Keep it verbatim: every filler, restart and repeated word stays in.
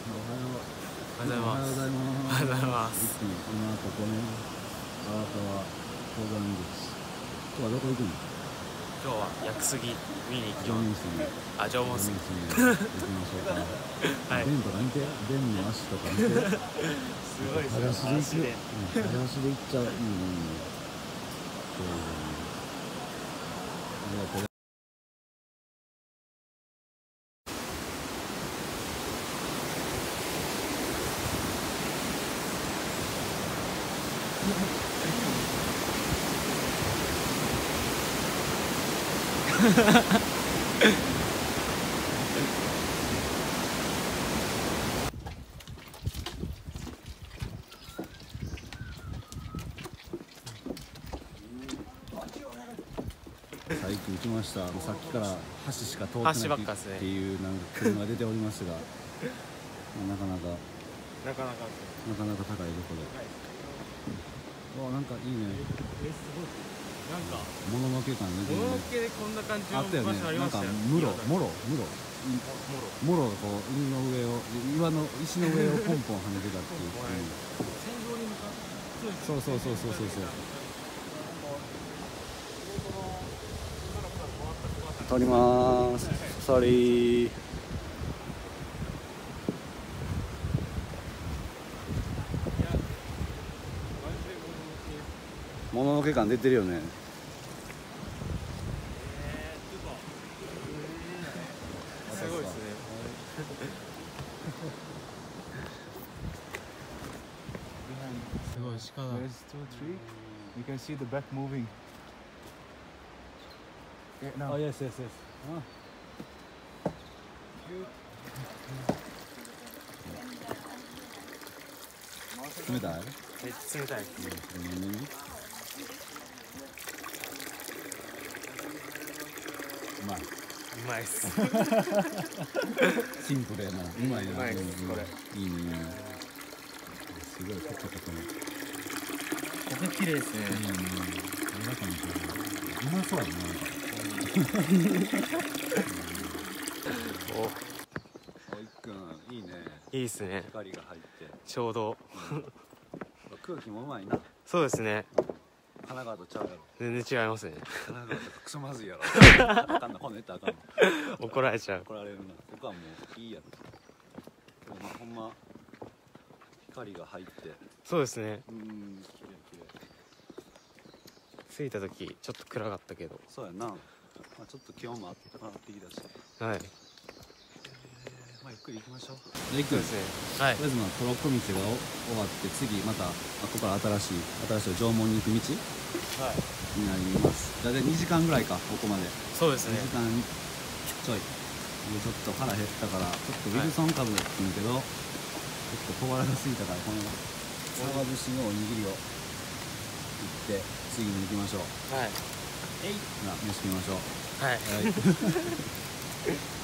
おはようございます。 おはようございます。 今ここね、荒川登山口。今日はどこ行くの？ 今日は屋久杉見に行き縄ます。 文杉。 あ、縄文杉。 行きましょうか。 はい。 弁とか見て、弁の足とか見て。 すごい裸足で行く。 で。 裸足で行っちゃう。いいね。そう。最近来ました。さっきから橋しか通ってないっていうなんか車が出ておりますが、なかなかなかなかなかなか高いところで。わあ、なんかいいね。 え、すごい。なんかもののけ感ね。 もののけでこんな感じの場所ありましたよね。 なんか室室室もろこう海の上を岩の石の上をポンポン跳ねてたっていう。 戦場に向かって。 そうそうそうそうそうそう。撮りまーす。ソリー。もののけ感出てるよね。 すごいですね。すごい鹿だ。 There's two, three. You can see the back moving. Yeah, now. Oh yes yes yes. 冷たい？ めっちゃ冷たいです。 うまい。 うまいっす。 シンプルやな。うまいな。 うまいっすこれ。 いいねいいね。すごいカチャカチャね。 ここ綺麗ですね。 うん。中にうまそうやな。 お。 おいっくんいいね。 いいっすね。 光が入って。 ちょうど。 空気もうまいな。 そうですね。 神奈川とちゃうやろ。 全然違いますね。 神奈川とクソまずいやろ。あかんな、骨ってあかんの。 怒られちゃう。 怒られるな。ここはもういいやろ。今日まあほんま光が入って。 そうですね。 うん、綺麗綺麗。 着いた時ちょっと暗かったけど。 そうやな。まあちょっと気温もあってきたし。 はい。 まあゆっくり行きましょう。じゃあ行くですね。はい。 とりあえずまあトロッコ道が終わって次またここから新しい新しい縄文に行く道はい。 になります。だいたいにじかんぐらいかここまで。 そうですね。 にじかんちょい。でちょっと腹減ったからちょっとウィルソン株だったんだけど、ちょっと小腹が空いたからこのサバ節のおにぎりを行って次に行きましょう。 はい。 えい。な飯食いましょう。 はい。 はい。